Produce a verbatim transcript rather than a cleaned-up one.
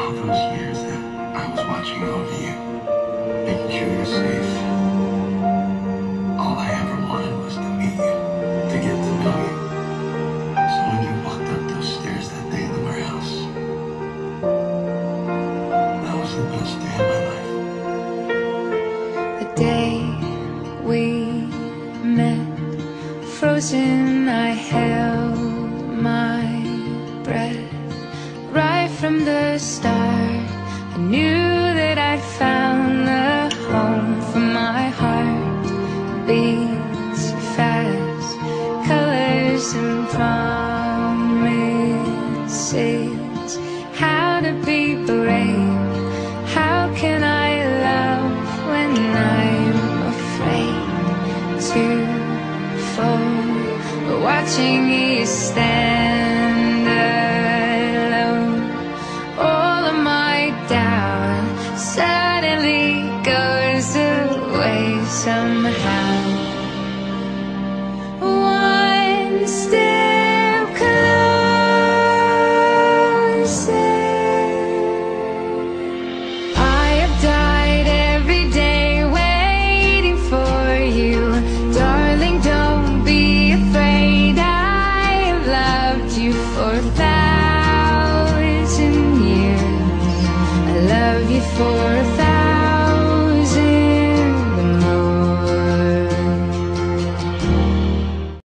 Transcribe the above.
all those years that I was watching over you, making sure you're safe, all I ever wanted was to meet you, to get to know you. So when you walked up those stairs that day in the warehouse, that was the best day of my life. The day we met, frozen, I held my breath. Right from the start, I knew that I'd found the home for my heart. Beats fast, colors and promises. How to be brave, how can I love when I'm afraid to fall? But watching you stand